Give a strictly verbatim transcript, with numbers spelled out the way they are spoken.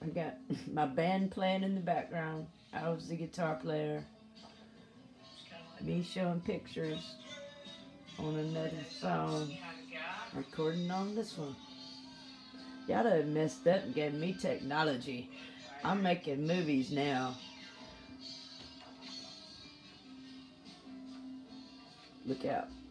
I got my band playing in the background. I was the guitar player. Me showing pictures on another phone. Recording on this one. Y'all done messed up and gave me technology. I'm making movies now. Look out.